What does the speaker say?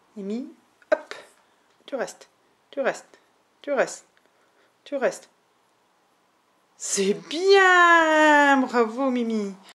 Mimi, hop, tu restes, tu restes, tu restes, tu restes. C'est bien, bravo Mimi.